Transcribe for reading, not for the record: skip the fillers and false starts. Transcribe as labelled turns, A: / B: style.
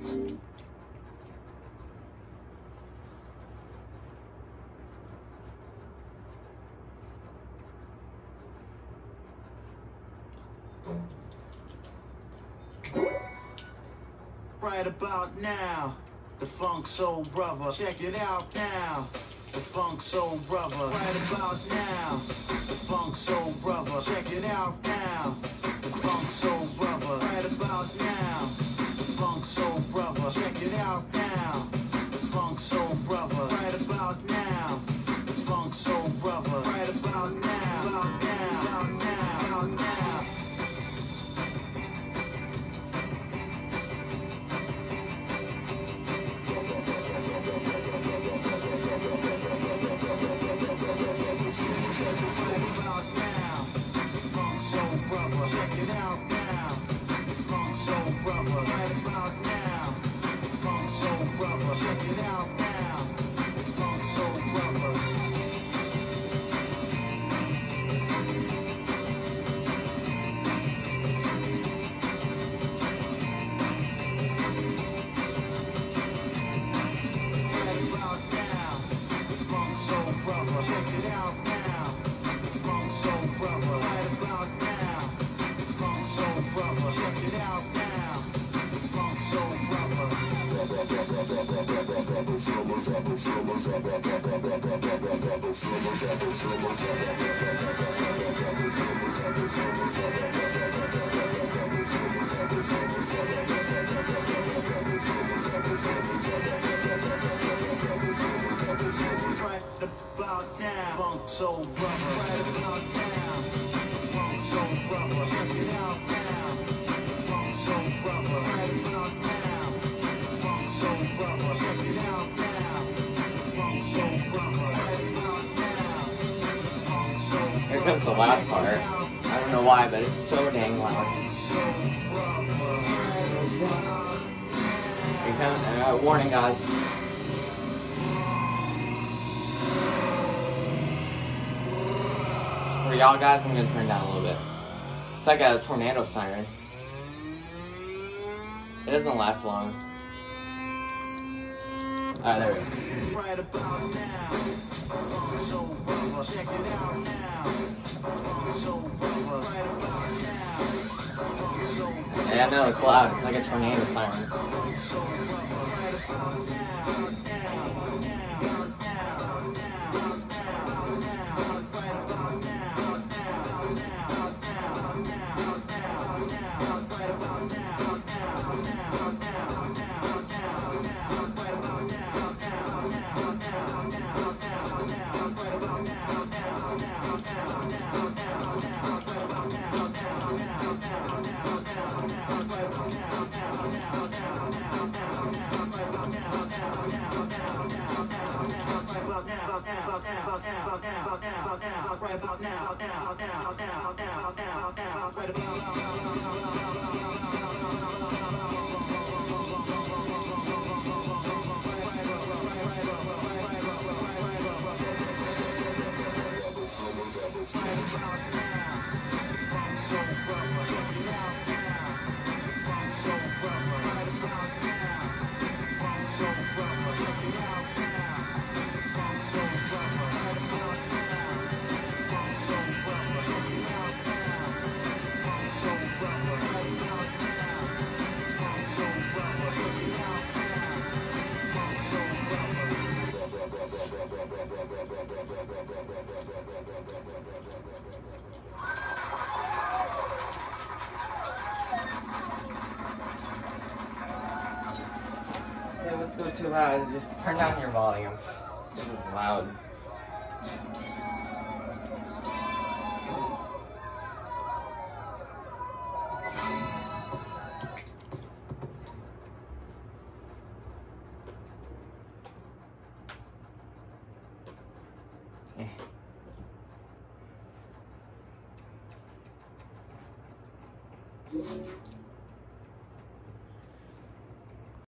A: Right about now, the Funk Soul Brother. Check it out now, the Funk Soul Brother. Right about now, the Funk Soul Brother. Check it out now, the Funk Soul Brother. Right about now, the Funk Soul Brother. Check it out now, the Funk Soul Brother. Right about now, the Funk Soul Brother. Right about now, about now, about now, about now. Soul Brother, right about now. Funk Soul Brother, check it out now. Funk Soul Brother, right about now. Funk Soul Brother, check it out now. Funk Soul Brother, right about now. Funk Soul Brother.
B: Here comes the loud part. I don't know why, but it's so dang loud. Here comes, warning guys. For y'all guys, I'm gonna turn down a little bit. It's like a tornado siren. It doesn't last long. Alright, there we go.
A: Right about now, Funk Soul Brother, check it out now. Funk Soul Brother, right about now. Funk Soul Brother.
B: Yeah, I know it's loud. It's like a tornado siren.
A: Funk Soul Brother, right about now.
B: Okay, let's go too loud. Just turn down your volume. This is loud. Yeah.